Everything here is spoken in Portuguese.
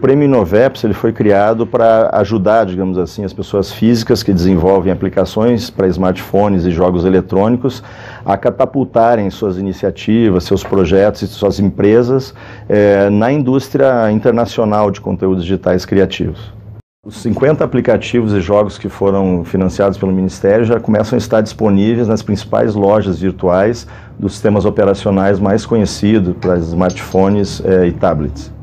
Prêmio Inoveps ele foi criado para ajudar, digamos assim, as pessoas físicas que desenvolvem aplicações para smartphones e jogos eletrônicos a catapultarem suas iniciativas, seus projetos e suas empresas na indústria internacional de conteúdos digitais criativos. Os 50 aplicativos e jogos que foram financiados pelo Ministério já começam a estar disponíveis nas principais lojas virtuais dos sistemas operacionais mais conhecidos para smartphones e tablets.